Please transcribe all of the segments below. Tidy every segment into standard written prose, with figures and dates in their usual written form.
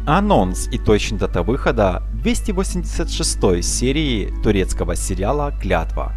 Анонс и точная дата выхода 286 серии турецкого сериала «Клятва».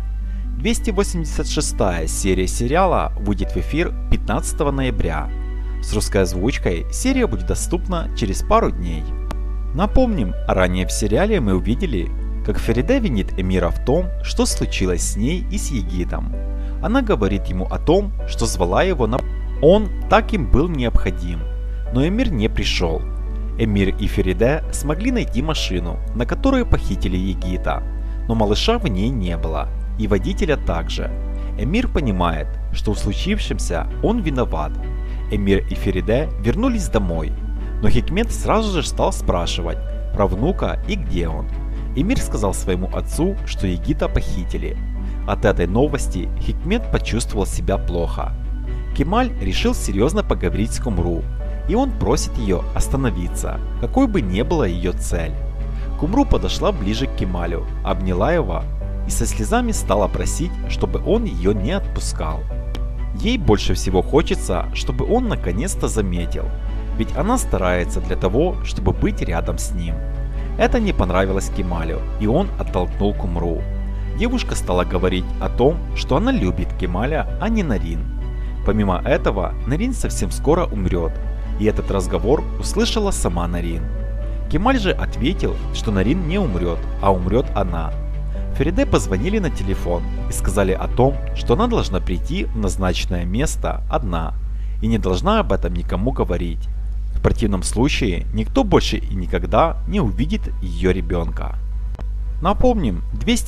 286 серия сериала выйдет в эфир 15 ноября. С русской озвучкой серия будет доступна через пару дней. Напомним, ранее в сериале мы увидели, как Фериде винит Эмира в том, что случилось с ней и с Егитом. Она говорит ему о том, что звала его на... Он так им был необходим, но Эмир не пришел. Эмир и Фериде смогли найти машину, на которой похитили Егита, но малыша в ней не было, и водителя также. Эмир понимает, что в случившемся он виноват. Эмир и Фериде вернулись домой, но Хикмет сразу же стал спрашивать про внука и где он. Эмир сказал своему отцу, что Егита похитили. От этой новости Хикмет почувствовал себя плохо. Кемаль решил серьезно поговорить с Кумру, и он просит ее остановиться, какой бы ни была ее цель. Кумру подошла ближе к Кемалю, обняла его и со слезами стала просить, чтобы он ее не отпускал. Ей больше всего хочется, чтобы он наконец-то заметил, ведь она старается для того, чтобы быть рядом с ним. Это не понравилось Кемалю, и он оттолкнул Кумру. Девушка стала говорить о том, что она любит Кемаля, а не Нарин. Помимо этого, Нарин совсем скоро умрет, и этот разговор услышала сама Нарин. Кемаль же ответил, что Нарин не умрет, а умрет она. Фериде позвонили на телефон и сказали о том, что она должна прийти в назначенное место одна и не должна об этом никому говорить. В противном случае никто больше и никогда не увидит ее ребенка. Напомним,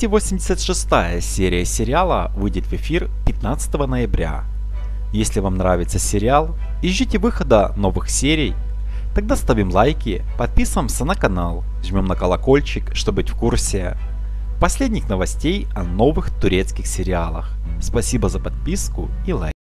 286 серия сериала выйдет в эфир 15 ноября. Если вам нравится сериал и ждете выхода новых серий, тогда ставим лайки, подписываемся на канал, жмем на колокольчик, чтобы быть в курсе последних новостей о новых турецких сериалах. Спасибо за подписку и лайк.